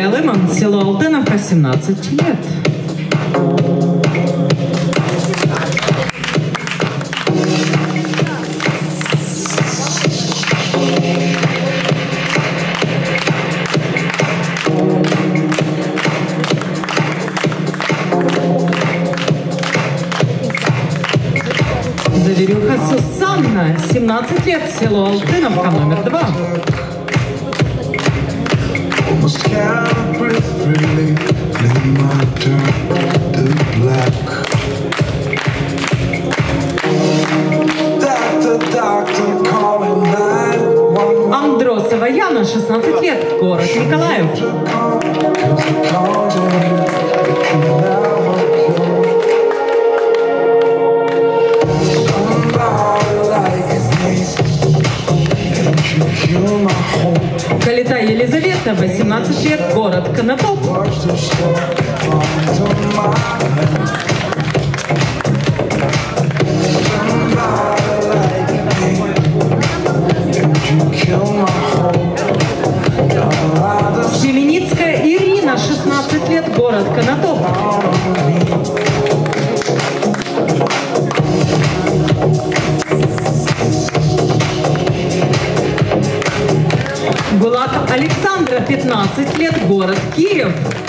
Валерия Лыман, село Алтыновка, 17 лет. Заверюха Сусанна, 17 лет, село Алтыновка, номер 2. Андросова Яна, 16 лет, город Николаев. Калита Елизавета, 18 лет, город Конотоп. Семеницкая Ирина, 16 лет, город Конотоп. Гулат Александра, 15 лет, город Киев.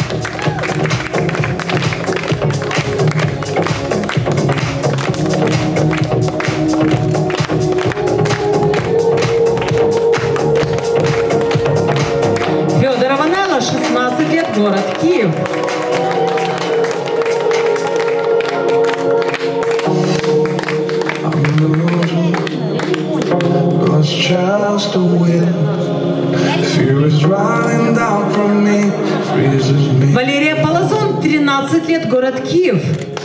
Федорова Нелла, 16 лет, город Киев. Валерия Полозон, 13 лет, город Киев.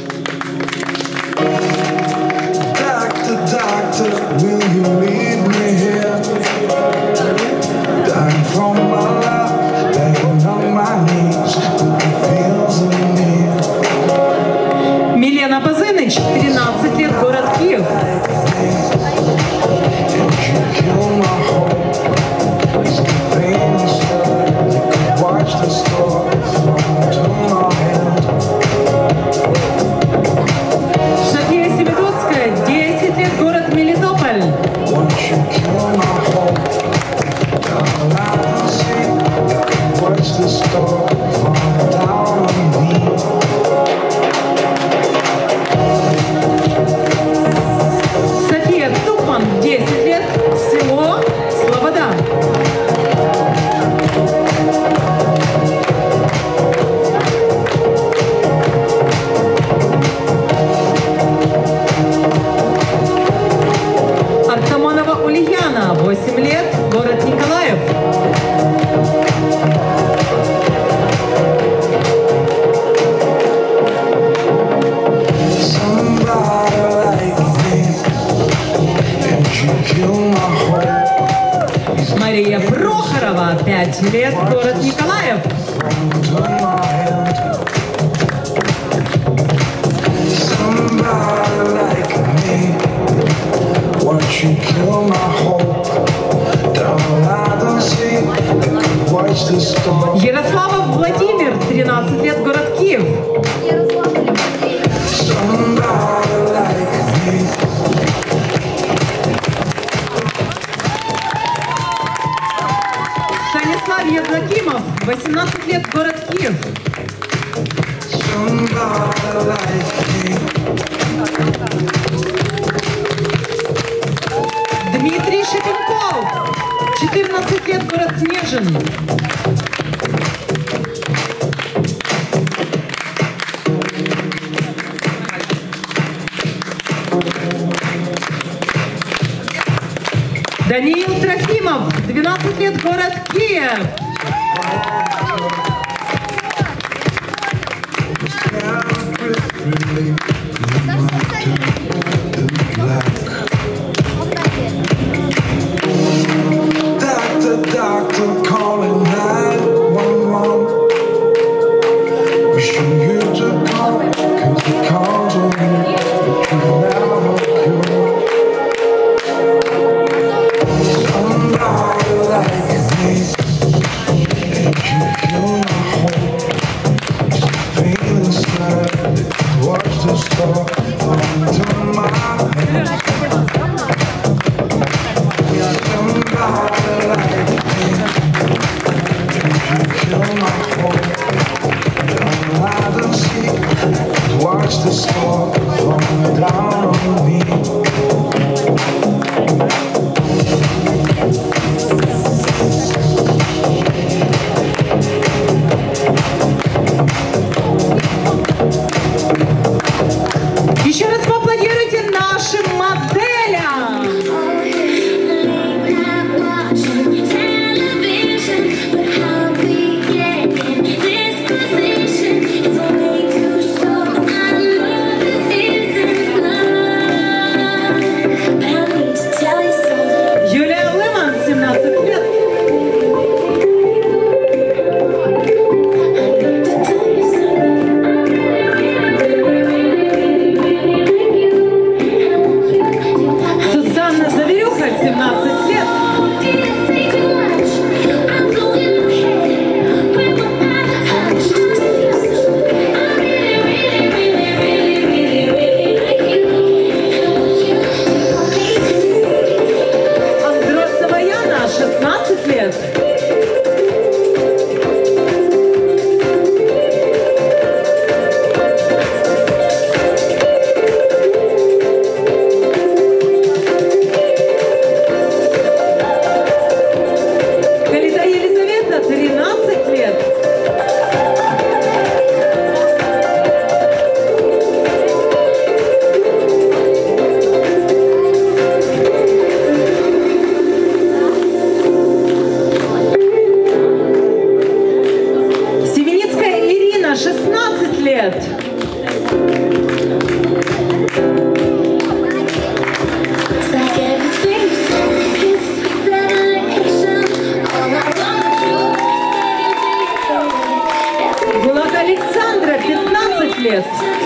Милена Базыныч, 13 лет, город Киев. София Семидоцкая, 10 лет, город Мелитополь. София Тупман, 10 лет, село Слобода. Артамонова Ульяна, 8 лет, город Николаев. Мария Прохорова, 5 лет, город Николаев. Ярославов Владимир, 13 лет, город Киев. Станислав Евдокимов, 18 лет, город Киев. Дмитрий Шепенков, 14 лет, город Снежин. Даниил Трофимов, 12 лет, город Киев. Like me, and you feel my 16 лет. Булат Александра, 15 лет.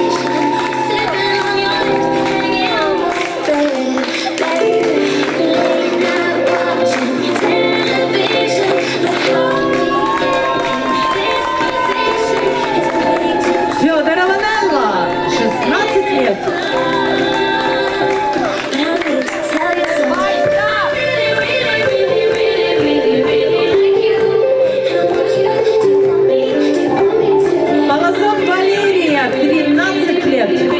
Федора Ванелла, 16 лет. Полозов Валерия, 13 лет.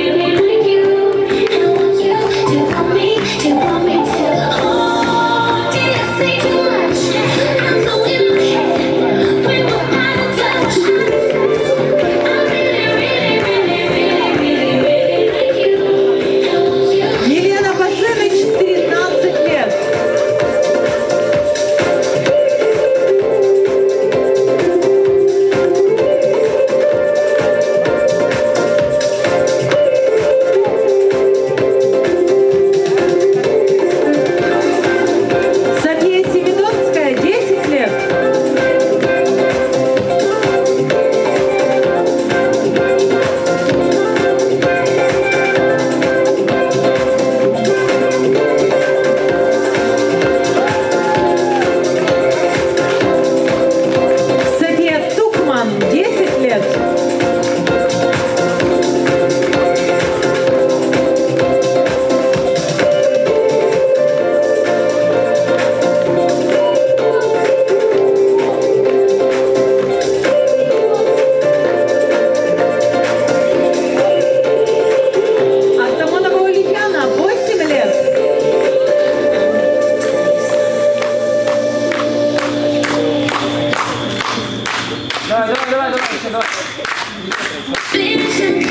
Давай.